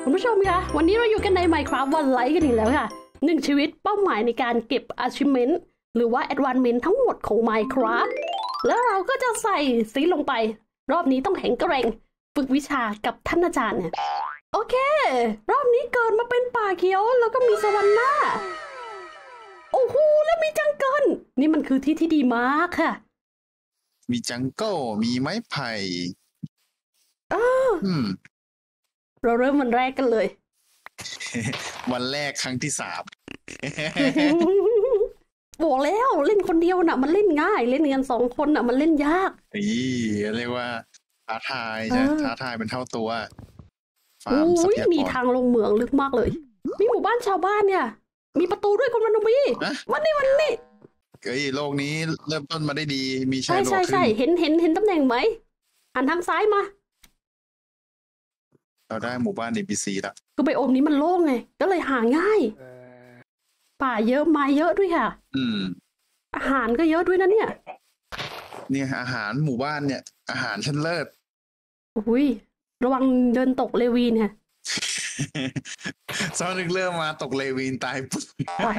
คุณผู้ชมคะวันนี้เราอยู่กันใน Minecraft วันไลท์กันอีกแล้วค่ะ1 ชีวิตเป้าหมายในการเก็บ achievement หรือว่า advancement ทั้งหมดของ Minecraft แล้วเราก็จะใส่ซีลงไปรอบนี้ต้องแข็งแกร่งฝึกวิชากับท่านอาจารย์เนี่ยโอเครอบนี้เกิดมาเป็นป่าเขียวแล้วก็มีสวรรค์หน้าโอ้โหแล้วมีจังเกิลนี่มันคือที่ที่ดีมากค่ะมีจังเกิลมีไม้ไผ่เราเริ่มวันแรกกันเลยวันแรกครั้งที่ 3 บอกแล้วเล่นคนเดียวน่ะมันเล่นง่ายเล่นกัน2 คนน่ะมันเล่นยากเรียกว่าท้าทายใช่ท้าทายเป็นเท่าตัวฟาร์มทรัพยากรมีทางลงเหมืองลึกมากเลยมีหมู่บ้านชาวบ้านเนี่ยมีประตูด้วยคุณวรรณวีวันนี้โลกนี้เริ่มต้นมาได้ดีมีชายโลกใช่เห็นตำแหน่งไหมหันทางซ้ายมาเราได้หมู่บ้าน NPC แล้วคือไบโอมนี้มันโล่งไงก็เลยหาง่ายป่าเยอะไม้เยอะด้วยค่ะอาหารก็เยอะด้วยนะเนี่ยอาหารหมู่บ้านเนี่ยอาหารชั้นเลิศอุ้ยระวังเดินตกเลวีนค่ะซอนึกเริ่มมาตกเลวีนตายปุ๊บ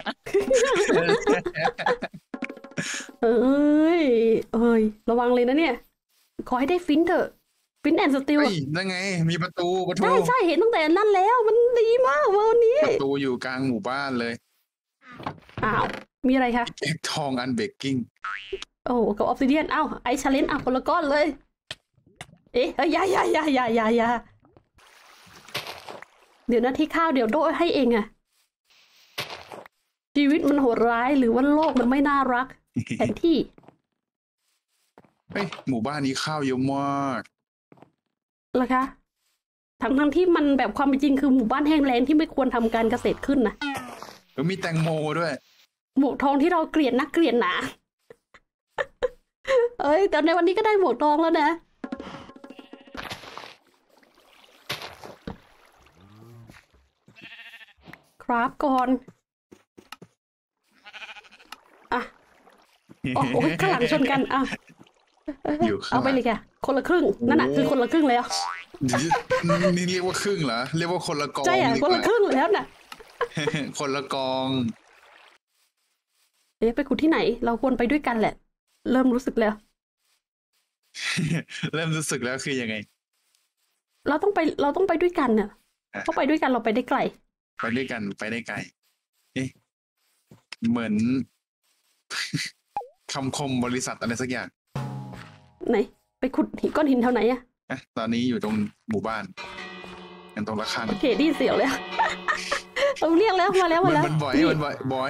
เอ้ยระวังเลยนะเนี่ยขอให้ได้ฟินเถอะฟินแอนด์สตีลนั่นไงมีประตูใช่เห็นตั้งแต่นั่นแล้วมันดีมากวันนี้ประตูอยู่กลางหมู่บ้านเลยอ้าวมีอะไรคะเอ็กทองอันเบกกิ้งโอ้กับออฟซิเดียนอ้าวไอชาเลนจ์คนละก้อนเลยอย่าเดี๋ยวนะที่ข้าวเดี๋ยวโดให้เองอะชีวิตมันโหดร้ายหรือว่าโลกมันไม่น่ารักแผนที่หมู่บ้านนี้ข้าวเยอะมากเหรอคะทั้งที่มันแบบความเป็นจริงคือหมู่บ้านแห้งแล้งที่ไม่ควรทำการเกษตรขึ้นนะมีแตงโมด้วยหมวกทองที่เราเกลียดนักเกลียดหนาแต่ในวันนี้ก็ได้หมวกทองแล้วนะครับก่อนโอ้โหข้างหลังชนกันเอาไปเลยแกคนละครึ่งนั่นน่ะคือคนละครึ่งแล้วนี่เรียกว่าครึ่งเหรอเรียกว่าคนละกองใช่คนละครึ่งแล้วน่ะคนละกองไปขุดที่ไหนเราควรไปด้วยกันแหละเริ่มรู้สึกแล้วคือยังไงเราต้องไปด้วยกันเนี่ยเพราะไปด้วยกันเราไปได้ไกลไปด้วยกันไปได้ไกลเหมือนคำคมบริษัทอะไรสักอย่างไหนไปขุดก้อนหินเท่าไหนอะตอนนี้อยู่ตรงหมู่บ้านกันตรงระฆังโอเคดีเสียวเลยต้องเรียกแล้วมาแล้วมันบ่อย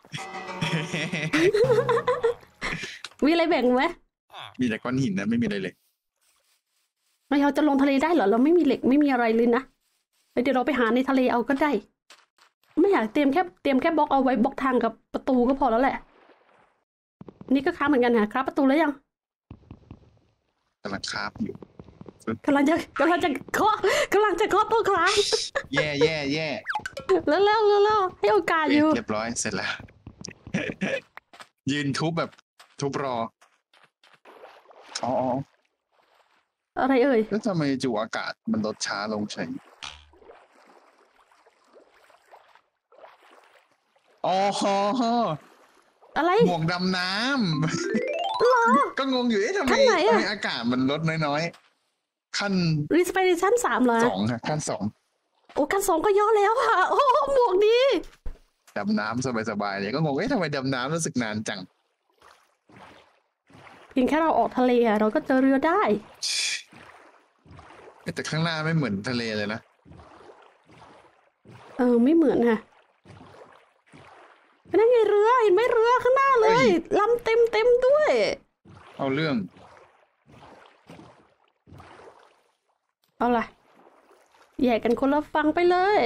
มีอะไรแบ่งไหมมีแต่ก้อนหินนะไม่มีอะไรเลยเราจะลงทะเลได้เหรอเราไม่มีเหล็กไม่มีอะไรเลยนะเดี๋ยวเราไปหาในทะเลเอาก็ได้ไม่อยากเตรียมแค่บล็อกเอาไว้บล็อกทางกับประตูก็พอแล้วแหละนี่ก็ค้าเหมือนกันครับประตูแล้วยังกำลังคาบอยู่กำลังจะเคาะตัวครั้งแย่แล้วให้โอกาสอยู่เรียบร้อยเสร็จแล้วยืนทุบแบบทุบรออะไรแล้วทำไมจู่อากาศมันลดช้าลงใช่อะไรหมวกดำน้ำก็งงอยู่ทำไมอากาศมันลดน้อยๆขั้น Respiration 3เหรอ 2ค่ะขั้น2 ขั้น2ก็ย่อแล้วค่ะโอ้หมวกดีดำน้ำสบายๆเลยก็งงทำไมดำน้ำรู้สึกนานจังเพียงแค่เราออกทะเลเราก็เจอเรือได้แต่ข้างหน้าไม่เหมือนทะเลเลยนะไม่เหมือนค่ะนั่นไงเรือเห็นไหมเรือข้างหน้าเลยลำเต็มด้วยเอาเรื่องเอาล่ะแยกกันคนละฝั่งไปเลย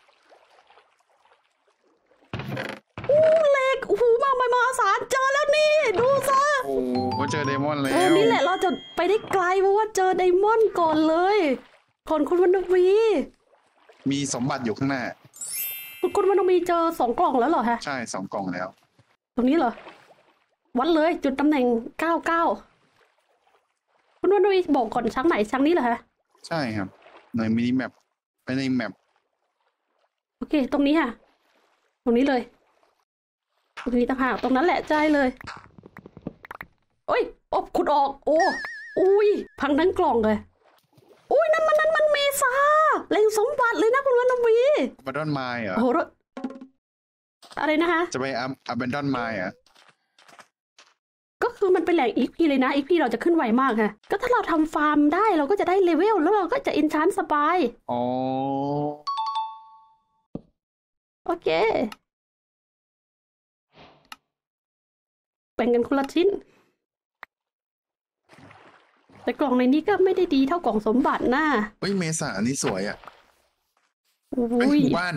เหล็กมากมายมหาศาลเจอแล้วนี่ดูซะเจอไดมอนด์แล้วนี่แหละเราจะไปได้ไกลเพราะว่าเจอไดมอนด์ก่อนเลยก่อนคุณวรรณวีมีสมบัติอยู่ข้างหน้าคุณวรรณวีเจอ2 กล่องแล้วเหรอฮะใช่2 กล่องแล้วตรงนี้เหรอวัดเลยจุดตำแหน่ง99คุณวรรณวีบอกก่อนชั้นไหนชั้นนี้เหรอฮะใช่ครับในมินิแมปไปในแมปอเคตรงนี้ค่ะตรงนี้เลยตรงนี้ต่างหากตรงนั้นแหละใจเลยโอ้ยอบขุดออกโอ้อุ้ยพังทั้งกล่องเลยอุ้ยนั่นมันเมษาแหล่งสมบัติเลยนะคุณวันนวีอับดอนไมล์เหรอโอ้โหอะไรนะคะจะไปอับดอนไมล์อ่ะก็คือมันเป็นแหล่งอีพีเลยนะอีพีเราจะขึ้นไวมากค่ะก็ถ้าเราทำฟาร์มได้เราก็จะได้เลเวลแล้วเราก็จะอินชานสบายอ๋อโอเคแบ่งกันคนละชิ้นแต่กล่องในนี้ก็ไม่ได้ดีเท่ากล่องสมบัตินะเฮ้ยเมษานี่สวยอ่ะหมู่บ้าน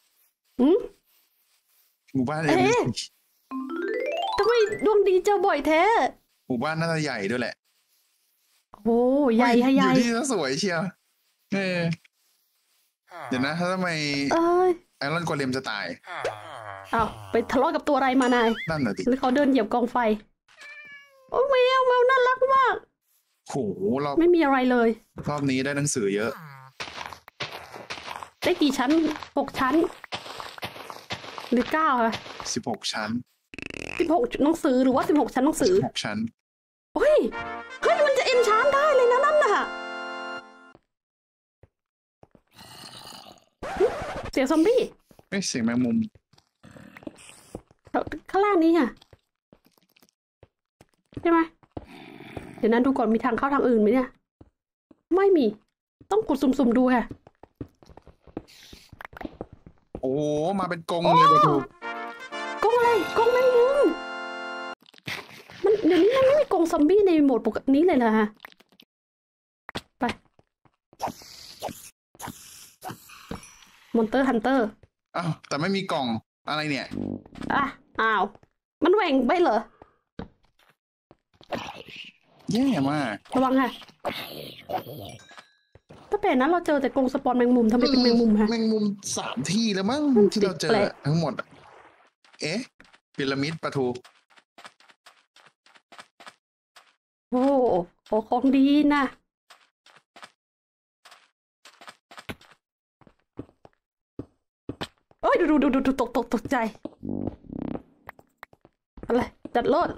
หมู่บ้านเอ๊ะทำไมดวงดีเจอบ่อยแท้หมู่บ้านน่าจะใหญ่ด้วยแหละโอ้ใหญ่ใหญ่อยู่ที่ก็สวยเชียวเดี๋ยวนะทำไมไอรอนโกเลมจะตายอ้าวไปทะเลาะกับตัวอะไรมานายนั่นน่ะดิหรือเขาเดินเหยียบกองไฟโอ้แมวน่ารักมากโหเราไม่มีอะไรเลยรอบนี้ได้หนังสือเยอะได้กี่ชั้น6 ชั้นหรือ9ค่ะ 16 ชั้น 16หนังสือหรือว่า16 ชั้นหนังสือ 16 ชั้นเฮ้ยมันจะเอ็นชานได้เลยนะนั่นน่ะเสียงซอมบี้เสียงแมงมุมข้างล่างนี้ค่ะใช่ไหมเดี๋ยวนั้นดูก่อนมีทางเข้าทางอื่นไหมเนี่ยไม่มีต้องกดสุ่มๆดูค่ะโอ้มาเป็นกงเลยประตูกงอะไรกงแมงมุมมันเดี๋ยวนี้มันไม่มีกงซอมบี้ในโหมดปกตินี้เลยเหรอฮะไปมอนเตอร์ฮันเตอร์อ้าวแต่ไม่มีกล่องอะไรเนี่ยอ้าวมันแหว่งไปเหรอแย่มากระวังค่ะตั้งแต่นั้นเราเจอแต่กรงสปอนแมงมุมทำไมเป็นแมงมุมฮะแมงมุม3 ที่แล้วมั้งที่เราเจอทั้งหมดพีระมิดปะทูโอ้ของดีนะโอ้ยดูตกใจอะไรจัดโลด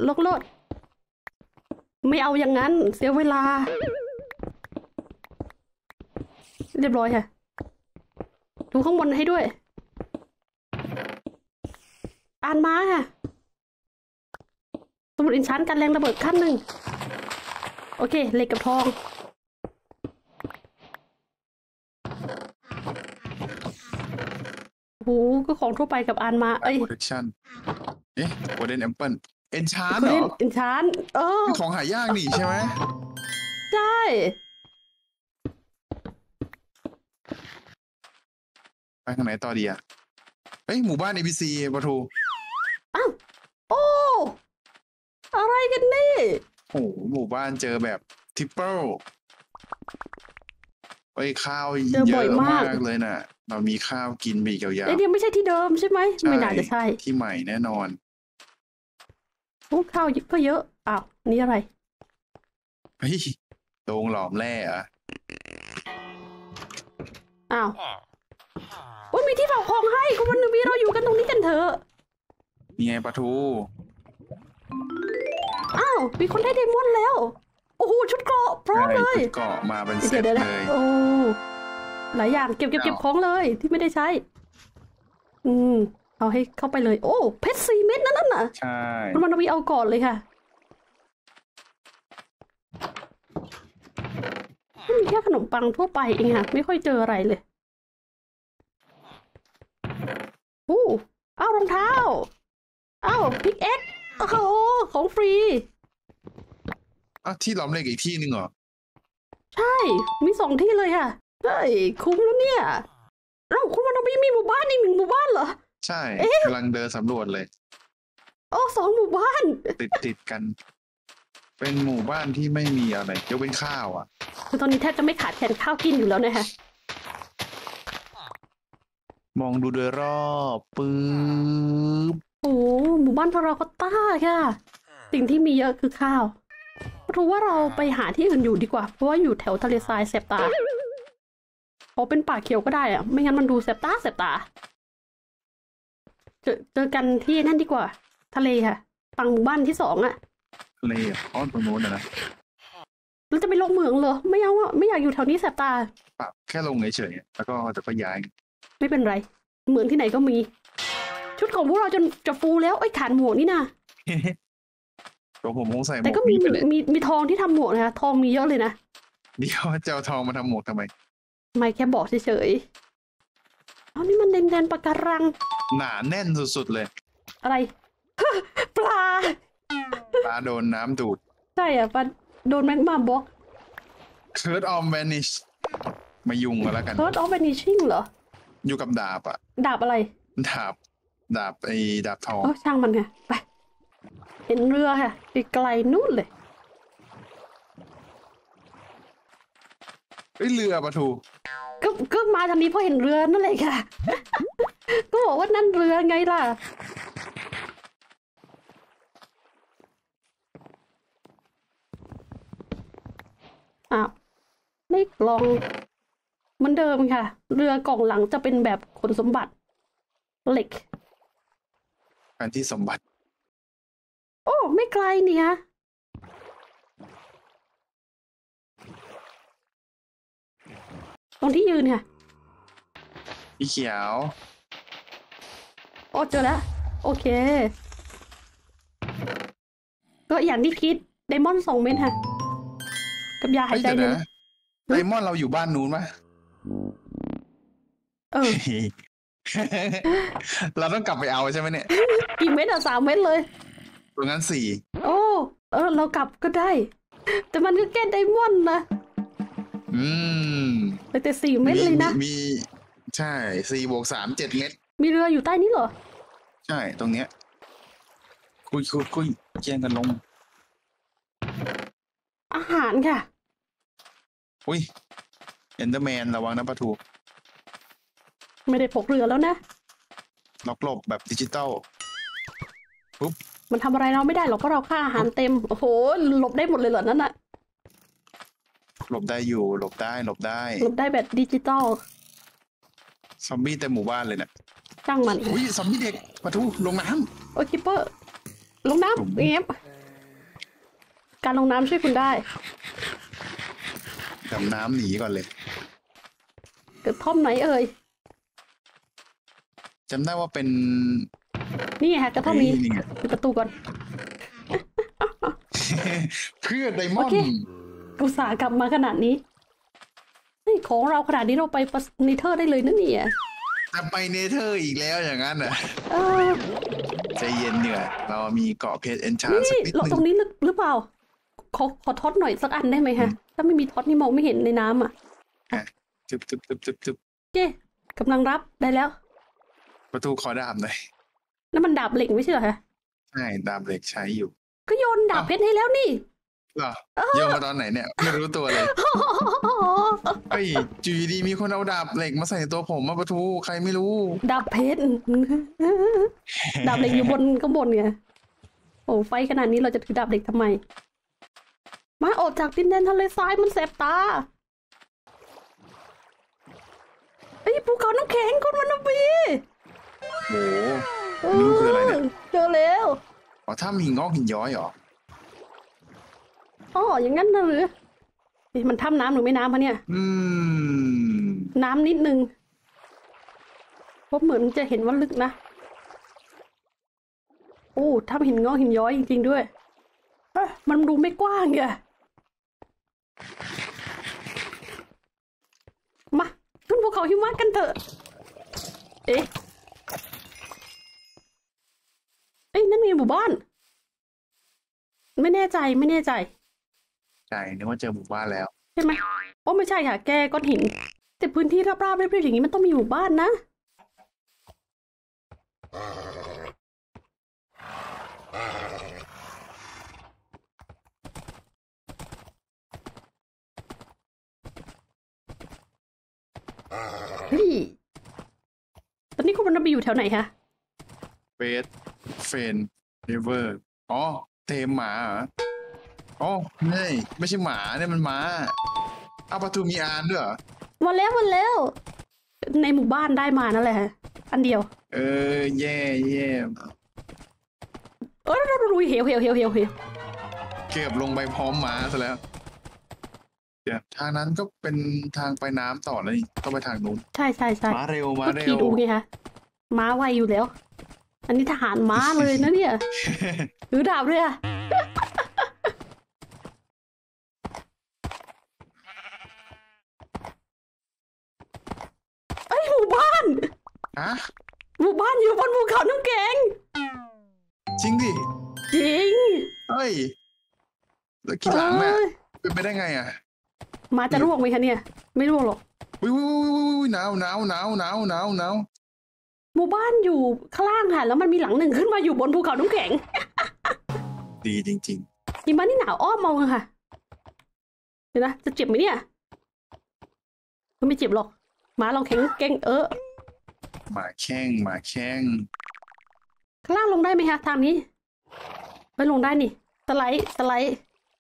ไม่เอาอย่างนั้นเสียเวลาเรียบร้อยค่ะดูข้างบนให้ด้วยอ่านมาค่ะสมุดอินชันกันแรงระเบิดขั้น 1โอเคเหล็กกับทองโอ้ก็ของทั่วไปกับอ่านมา protection golden apple เอ็นชานเหรอเอ็นชานของหายากนี่ใช่ไหมใช่ไปทางไหนต่อดีอ่ะหมู่บ้าน ABC ปะทูอ้าวอะไรกันนี่โอ้หมู่บ้านเจอแบบทริปเปิลข้าวเยอะมากเลยน่ะเรามีข้าวกินไปยาวๆเดี๋ยวไม่ใช่ที่เดิมใช่ไหมไม่น่าจะใช่ที่ใหม่แน่นอนข้าวก็เยอะอ้าวนี่อะไรโรงหลอมแร่อะอ้าวมีที่ฝากของให้คุณวันนี้เราอยู่กันตรงนี้กันเถอะนี่ไงปะทูอ้าวมีคนได้ไดมอนด์แล้วโอ้โหชุดเกราะพร้อมเลยชุดเกราะมาเป็นเซ็ตเลยโอ้หลายอย่างเก็บของเลยที่ไม่ได้ใช้เอาให้เข้าไปเลยโอ้เพชร4 เม็ดนั่นน่ะใช่คุณวันนี้เอาก่อนเลยค่ะมีแค่ขนมปังทั่วไปเองค่ะไม่ค่อยเจออะไรเลยเอารองเท้าพิกเอ็กโอ้โหของฟรีที่ล้อมเหล็กอีกที่นึงเหรอใช่มี2 ที่เลยค่ะคุ้มแล้วเนี่ยคุณมันต้องมีหมู่บ้านอีก1 หมู่บ้านเหรอใช่กำลังเดินสำรวจเลย 2 หมู่บ้านติดกันเป็นหมู่บ้านที่ไม่มีอะไรยกเว้นข้าวคือตอนนี้แทบจะไม่ขาดแคลนข้าวกินอยู่แล้วนะฮะมองดูโดยรอบปึ๊บหมู่บ้านทาราคอตต้าค่ะสิ่งที่มีเยอะคือข้าวรู้ว่าเราไปหาที่อื่นอยู่ดีกว่าเพราะว่าอยู่แถวทะเลทรายแสบตาเป็นป่าเขียวก็ได้ไม่งั้นมันดูแสบตาเจอกันที่นั่นดีกว่า ทะเลค่ะฝั่งหมู่บ้านที่2อะทะเลอ๋อตรงโน้นนะเราจะไปลงเหมืองเหรอไม่เอาอะไม่อยากอยู่แถวนี้แสบตาแค่ลงเฉยๆแล้วก็จะย้ายไม่เป็นไรเหมืองที่ไหนก็มี ชุดของพวกเราจนจะฟูแล้วไอ้ฐานหมวกนี่นะตัวผมคงใส่หมวกแต่ก็มีทองที่ทำหมวกนะคะทองมีเยอะเลยนะเดี๋ยวจะเอาทองมาทำหมวกทำไมไม่แค่บอกเฉยๆเอานี่มันแดนปะการังหนาแน่นสุดๆเลยอะไรปลาโดนน้ำดูดใช่อ่ะปลาโดนแมกมาบล็อกเคิร์ดออมแวนิชมายุ่งกันแล้วกันเคิร์ดออฟแวนิชิ่งเหรออยู่กับดาบอะดาบอะไรดาบดาบทองช่างมันค่ะไปเห็นเรือค่ะไกลๆนู่นเลยเรือปะทูก็มาทางนี้เพราะเห็นเรือนั่นเลยค่ะก็บอกว่านั่นเรือไงล่ะในกล่องเหมือนเดิมค่ะเรือกล่องหลังจะเป็นแบบขนสมบัติเหล็กการที่สมบัติโอ้ไม่ไกลนี่ฮะตรงที่ยืนค่ะพี่เขียวโอ้เจอแล้วโอเคก็อย่างที่คิดไดมอนด์2 เม็ดค่ะกับยาหายใจนึงไดมอนด์เราอยู่บ้านนู้นไหมเราต้องกลับไปเอาใช่ไหมเนี่ยกี่เม็ดอะ3 เม็ดเลยตรงนั้น4 โอ้เรากลับก็ได้แต่มันก็แค่ไดมอนด์นะแต่4 เม็ดเลยนะมีใช่4 บวก 3 7 เม็ดมีเรืออยู่ใต้นี้เหรอใช่ตรงเนี้ยคุยแย่งกันลงอาหารค่ะอุ้ยเอนเดอร์แมนระวังนะปะทูไม่ได้พกเรือแล้วนะล็อกหลบแบบดิจิตอลปุ๊บมันทำอะไรเราไม่ได้หรอกเพราะเราค่าอาหารเต็มโอ้โหหลบได้หมดเลยเหรอนั่นน่ะหลบได้อยู่หลบได้หลบได้แบบดิจิตอลซอมบี้เต็มหมู่บ้านเลยเนี่ยจ้างมันอุ้ยซอมบี้เด็กปะทูลงน้ำโอ้คิปเปอร์ลงน้ำเงี้ยการลงน้ำช่วยคุณได้ดำน้ำหนีก่อนเลยกระท่อมไหนเอ่ยจำได้ว่าเป็นนี่ไงฮะกระท่อมนี้ปิดประตูก่อนเพื่อไดมอนด์อุตส่าห์กลับมาขนาดนี้นี่ของเราขนาดนี้เราไปเนเธอร์ได้เลยนั่นนี่จะไปเนเธอร์อีกแล้วอย่างนั้นอ่ะใจเย็นเหนื่อยเรามีเกาะเพชรเอนชาร์สักนิดนึงตรงนี้หรือเปล่าขอท็อตหน่อยสักอันได้ไหมคะถ้าไม่มีท็อตนี่มองไม่เห็นในน้ำอ่ะจึ๊บเจ๊กำลังรับได้แล้วประตูขอดาบหน่อยนั่นมันดาบเหล็กไม่ใช่เหรอคะใช่ดาบเหล็กใช้อยู่ก็โยนดาบเพชรให้แล้วนี่เหรอโยนมาตอนไหนเนี่ยไม่รู้ตัวเลยไอ้จีดีมีคนเอาดาบเหล็กมาใส่ตัวผมมาประตูใครไม่รู้ดาบเพชรดาบเหล็กอยู่ข้างบนไงโอ้ไฟขนาดนี้เราจะถือดาบเหล็กทำไมมาออกจากดินแดนทะเลทรายมันแสบตาไอ้ภูเขาน้ำแข็งคนมันบีโหนี่คืออะไรเนี่ยเจอแล้วอ๋อถ้ามีงอกหินย้อยเหรออ๋ออย่างนั้นนะหรือมันถ้ำน้ำหรือไม่น้ำคะเนี่ยน้ำนิดนึงเพราะเหมือนจะเห็นว่าลึกนะโอ้ถ้ำหินงอกหินย้อยจริงๆด้วยมันดูไม่กว้างไงมาขึ้นภูเขาหิมะกันเถอะเอ๊ะนั่นมีหมู่บ้านไม่แน่ใจใช่นึกว่าเจอหมู่บ้านแล้วใช่ไหมโอ้ไม่ใช่ค่ะแกก้อนหินแต่พื้นที่ราบๆเรียบๆอย่างนี้มันต้องมีหมู่บ้านนะตอนนี้คุณบรรณบีอยู่แถวไหนคะเฟนริเวอร์อ๋อเทมหมาเหรออ๋อไม่ใช่หมาเนี่ยมันม้าเอาประตูมีอานด้วยเหรอหมดแล้วในหมู่บ้านได้มานั่นแหละอันเดียวแย่ดูเหวเกือบลงไปพร้อมม้าซะแล้วเดี๋ยวทางนั้นก็เป็นทางไปน้ำต่อเลยต้องไปทางนู้นใช่ม้าเร็วดูไงคะม้าไวอยู่แล้วอันนี้ทหารม้าเลยนะเนี่ยถือดาบเลยอะไอหมู่บ้านหมู่บ้านอยู่บนภูเขาน้ำแข็งจริงดิจริงเฮ้ยแล้วกี่หลังเนี่ยเป็นไปได้ไงอ่ะมาจะร่วงไหมคะเนี่ยไม่ร่วงหรอกวิวหนาวหมู่บ้านอยู่ข้างล่างค่ะแล้วมันมีหลังหนึ่งขึ้นมาอยู่บนภูเขาน้ำแข็งดีจริงหิมะนี่หนาวอ้อมมองค่ะเดี๋ยวนะจะเจ็บไหมเนี่ยไม่เจ็บหรอกหมาเราแข็งเก่งหมาแข้งข้างล่างลงได้ไหมคะทางนี้ไม่ลงได้นี่สไลด์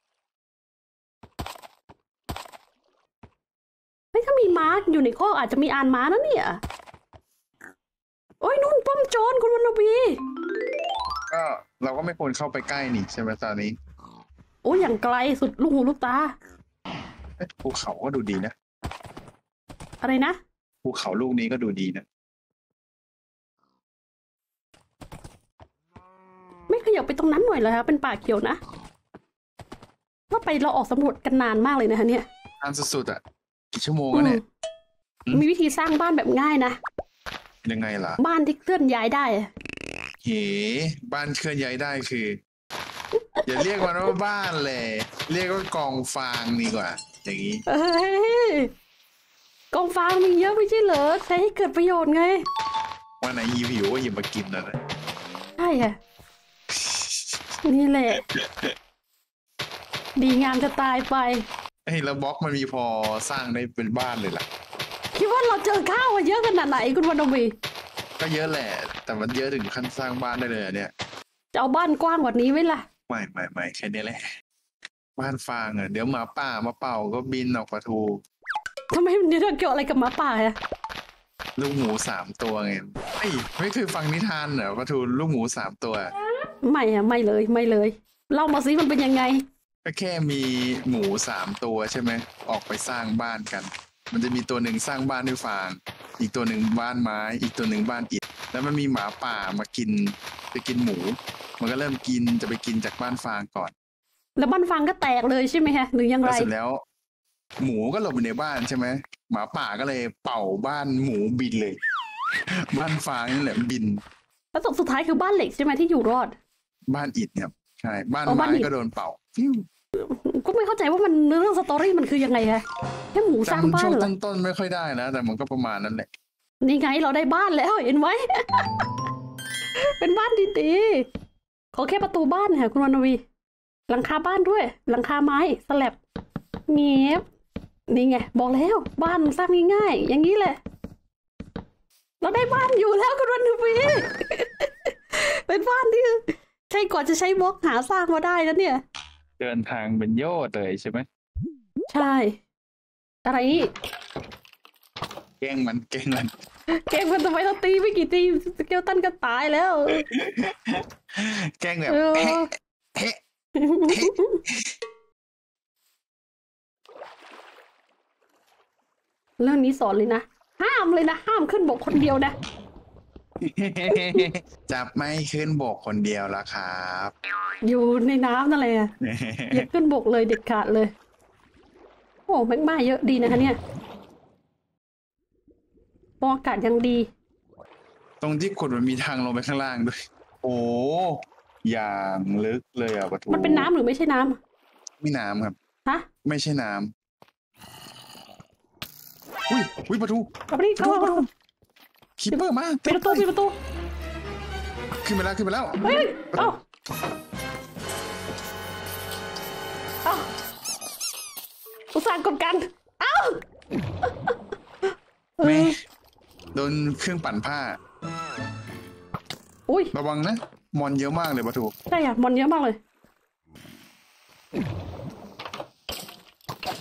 ไม่ถ้ามีม้าอยู่ในข้ออาจจะมีอานม้านะเนี่ยโอ้ยนุ่นป้อมโจรคุณวรรณวีก็เราก็ไม่ควรเข้าไปใกล้นี่ใช่ไหมตอนนี้โอ้ยอย่างไกลสุดลูกหูลูกตาภูเขาก็ดูดีนะอะไรนะภูเขาลูกนี้ก็ดูดีนะไม่ขยับไปตรงนั้นหน่อยเหรอคะเป็นป่าเขียวนะว่าไปเราออกสำรวจกันนานมากเลยนะคะเนี่ยนานสุดๆอ่ะกี่ชั่วโมงแล้วเนี่ยมีวิธีสร้างบ้านแบบง่ายนะยังไงล่ะบ้านที่เคลื่อนย้ายได้บ้านเคลื่อนย้ายได้คืออย่าเรียกมันว่าบ้านเลยเรียกว่ากองฟางดีกว่าอย่างนี้กองฟางมีเยอะไม่ใช่เหรอใช้ให้เกิดประโยชน์ไงวันไหนหิวก็หยิบมากินนะใช่ค่ะนี่แหละดีงามจะตายไปแล้วบล็อกมันมีพอสร้างได้เป็นบ้านเลยล่ะคิดว่าเราเจอข้าวมาเยอะขนาดไหนคุณวรรณวีก็เยอะแหละแต่มันเยอะถึงขั้นสร้างบ้านได้เลยเนี่ยจะเอาบ้านกว้างกว่านี้ไหมล่ะไม่แค่นี้แหละบ้านฟางอ่ะเดี๋ยวหมาป่ามาเป่าก็บินออกปะทูทำไมมันเกี่ยวอะไรกับหมาป่าอะลูกหมู3 ตัวไงไม่เคยฟังนิทานเหรอปะทูลูกหมู3 ตัวไม่เลยเล่ามาสิมันเป็นยังไงก็แค่มีหมู3 ตัวใช่ไหมออกไปสร้างบ้านกันมันจะมีตัวหนึ่งสร้างบ้านด้วยฟางอีกตัวหนึ่งบ้านไม้อีกตัวหนึ่งบ้านอิฐแล้วมันมีหมาป่ามาไปกินหมูมันก็เริ่มกินจะไปกินจากบ้านฟางก่อนแล้วบ้านฟางก็แตกเลยใช่ไหมฮะหรือยังไงเสร็จแล้วหมูก็หลบอยู่ในบ้านใช่ไหมหมาป่าก็เลยเป่าบ้านหมูบินเลยบ้านฟางนี่แหละบินแล้วสุดท้ายคือบ้านเหล็กใช่ไหมที่อยู่รอดบ้านอิฐครับใช่บ้านไม้ก็โดนเป่าก็ไม่เข้าใจว่ามันเรื่องสตอรี่มันคือยังไงฮะแค่หมูสร้างบ้านเหรอต้นไม่ค่อยได้นะแต่มันก็ประมาณนั้นแหละนี่ไงเราได้บ้านแล้วเห็นไหม เป็นบ้านดีๆขอแค่ประตูบ้านค่ะคุณวรรณวีหลังคาบ้านด้วยหลังคาไม้สแลบเงียบนี่ไงบอกแล้วบ้านสร้างง่ายๆอย่างนี้แหละเราได้บ้านอยู่แล้วคุณวรรณวี เป็นบ้านที่ใช่กว่าจะใช้บล็อกหาสร้างมาได้แล้วเนี่ยเดินทางเป็นโยดเลยใช่ไหมใช่อะไรแกล้งมันทำไมเราตีไม่กี่ทีสเกลตันก็ตายแล้วแกล้งแบบเรื่องนี้สอนเลยนะห้ามขึ้นบกคนเดียวนะจับไม่ขึ้นบกคนเดียวละครับอยู่ในน้ำนั่นแหละอย่าขึ้นบกเลยเด็ดขาดเลยโอ้แมกมาเยอะดีนะคะเนี่ยอากาศยังดีตรงที่ขุดมันมีทางลงไปข้างล่างด้วยโอ้อย่างลึกเลยอ่ะปะทูมันเป็นน้ำหรือไม่ใช่น้ำไม่น้ำครับฮะไม่ใช่น้ำอุ้ยปะทูกับนี่เข้าคิปเปอร์มาปิดประตูขึ้นไปแล้วเฮ้ยเอ้าอุตส่าห์กดกันเอ้าแม่โดนเครื่องปั่นผ้าอุ้ยระวังนะมอนเยอะมากเลยปะทูใช่อะมอนเยอะมากเลย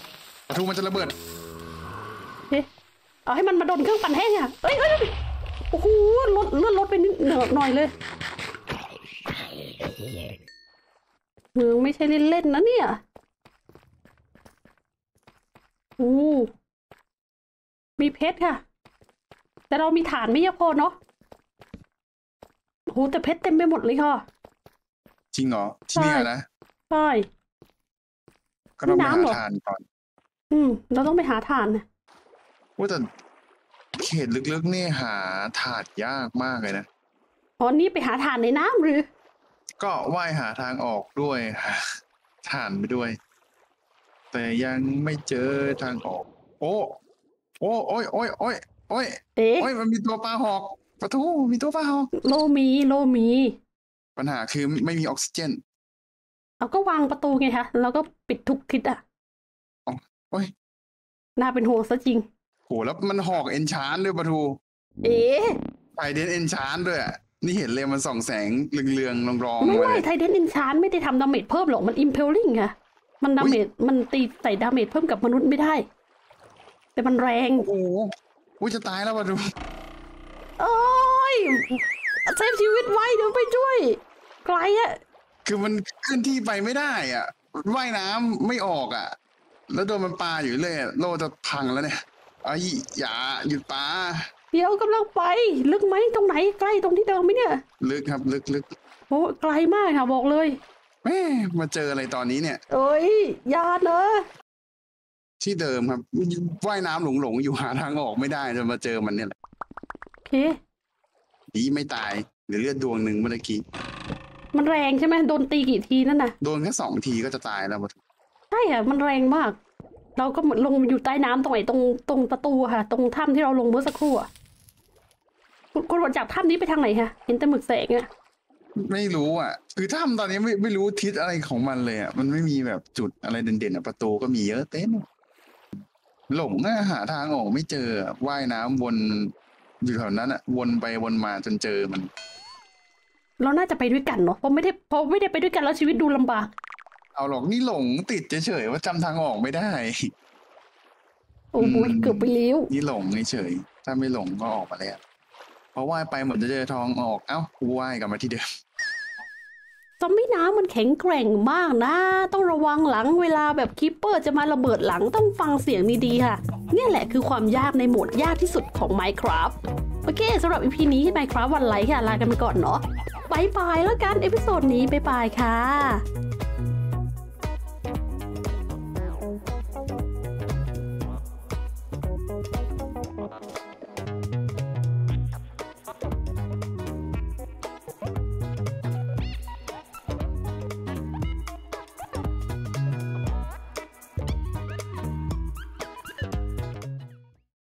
ปะทูมันจะระเบิดเอาให้มันมาโดนเครื่องปั่นแห้งอะเฮ้ยโอ้โหลดไปนิดหน่อยเลยไม่ใช่เล่นๆนะเนี่ยโอ้มีเพชรค่ะแต่เรามีฐานไม่เยอะพอเนาะโอ้แต่เพชรเต็มไปหมดเลยค่ะจริงเหรอที่นี่นะใช่ก็ต้องไปหาฐานก่อนเราต้องไปหาฐานนะว่าแต่เขตลึกๆนี่หาฐานยากมากเลยนะอ๋อนี่ไปหาฐานในน้ำหรือก็ว่ายหาทางออกด้วยหาฐานไปด้วยแต่ยังไม่เจอทางออกโอ้มันมีตัวปลาหอกปะทูมีตัวปลาหอกโลมีปัญหาคือไม่มีออกซิเจนเราก็วางประตูไงคะแล้วก็ปิดทุกทิศอ่ะโอ้ยน่าเป็นห่วงซะจริงโหแล้วมันหอกเอนชานด้วยปะทูไทเดนเอนชานด้วยนี่เห็นเลยมันส่องแสงเรืองๆรองๆไม่ไทเดนเอนชานไม่ได้ทำดาเมจเพิ่มหรอกมันอิมเพลลิ่งค่ะมันดาเมจมันตีใส่ดาเมจเพิ่มกับมนุษย์ไม่ได้แต่มันแรงโอ้โหจะตายแล้วปะทูโอ้ยเซฟชีวิตไว้เดี๋ยวไปช่วยไกลอะคือมันขึ้นที่ไปไม่ได้อ่ะว่ายน้ำไม่ออกอ่ะแล้วโดนมันปาอยู่เลยโลจะพังแล้วเนี่ยอย่าหยุดปาเดี๋ยวกำลังไปลึกไหมตรงไหนใกล้ตรงที่เดิมไหมเนี่ยลึกครับลึกโอ้ไกลมากค่ะบอกเลยแม่มาเจออะไรตอนนี้เนี่ยเอ้ยยาเนอะที่เดิมครับว่ายน้ำหลงอยู่หาทางออกไม่ได้จะมาเจอมันเนี่ยแหละโอเคดีไม่ตายหรือเลือดดวงหนึ่งเมื่อกี้มันแรงใช่ไหมโดนตีกี่ทีนั่นน่ะโดนแค่2 ทีก็จะตายแล้วใช่ค่ะมันแรงมากเราก็ลงอยู่ใต้น้ำตรงไหนตรงประตูค่ะตรงถ้ำที่เราลงเมื่อสักครู่อ่ะคุณหลดจากถ้ำนี้ไปทางไหนคะเห็นแต่หมึกแสงอ่ะไม่รู้อ่ะคือถ้ำตอนนี้ไม่รู้ทิศอะไรของมันเลยอ่ะมันไม่มีแบบจุดอะไรเด่นๆอ่ะประตูก็มีเยอะเต็มหลงหาทางออกไม่เจอว่ายน้ำวนอยู่แถวนั้นอ่ะวนไปวนมาจนเจอมันเราน่าจะไปด้วยกันเนาะเพราะไม่ได้ไปด้วยกันแล้วชีวิตดูลำบากเอาหรอกนี่หลงติดเฉยๆว่าจำทางออกไม่ได้โอ้โหเกือบไปเลี้ยวนี่หลงเฉยถ้าไม่หลงก็ออกมาแล้วเพราะว่ายไปเหมือนจะเจอทองออกเอ้าว่ายกลับมาที่เดิมซอมบี้น้ำมันแข็งแกร่งมากนะต้องระวังหลังเวลาแบบคิปเปอร์จะมาระเบิดหลังต้องฟังเสียงดีๆค่ะเนี่ยแหละคือความยากในโหมดยากที่สุดของ Minecraft โอเคสำหรับ EP นี้ Minecraft วันไลค์ค่ะลากันไปก่อนเนาะบายบายแล้วกันเอพิโซดนี้บายบายค่ะ